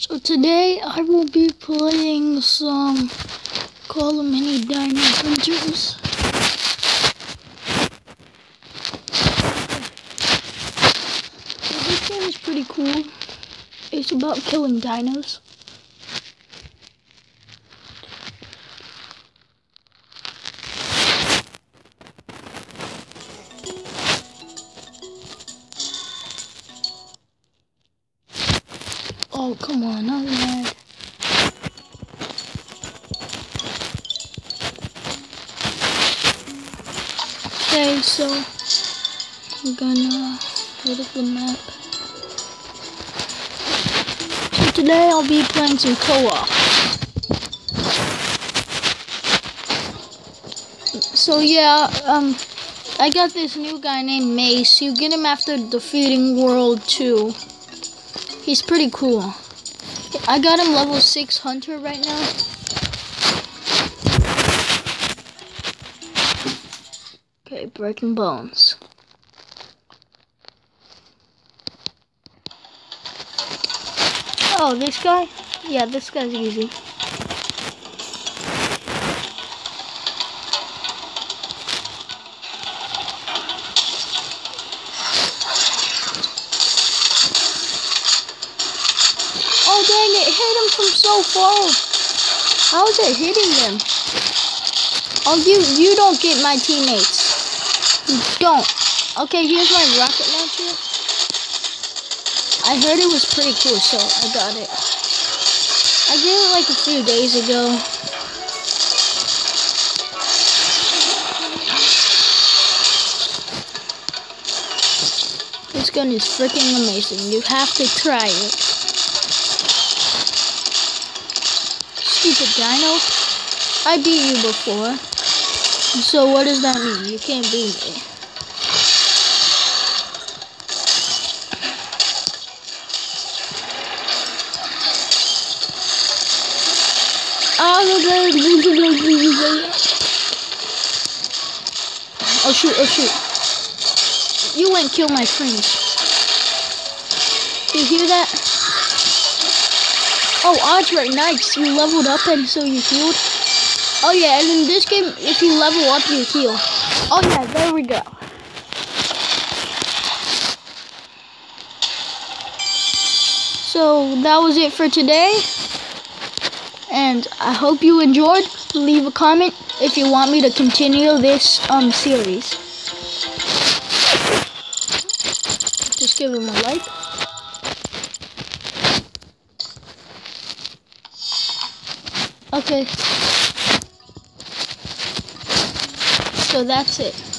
So today I will be playing some Call of Mini Dino Hunters. So this game is pretty cool. It's about killing dinos. Oh, come on, not that. Okay, so I'm gonna load up the map. So today I'll be playing some co-op. So yeah, I got this new guy named Mace. You get him after defeating World 2. He's pretty cool. I got him level 6 Hunter right now. Okay, breaking bones. Oh, this guy? Yeah, this guy's easy. Oh dang it, hit him from so far. How is it hitting them? Oh, you don't get my teammates. You don't. Okay, here's my rocket launcher. I heard it was pretty cool, so I got it. I did it like a few days ago. This gun is freaking amazing. You have to try it. Stupid dino. I beat you before. So what does that mean? You can't beat me. Oh shoot, oh shoot. You went kill my friends. You hear that? Oh, Audrey, nice. You leveled up and so you healed. Oh yeah, and in this game, if you level up, you heal. Oh yeah, there we go. So that was it for today. And I hope you enjoyed. Leave a comment if you want me to continue this series. Just give him a like. Okay. So that's it.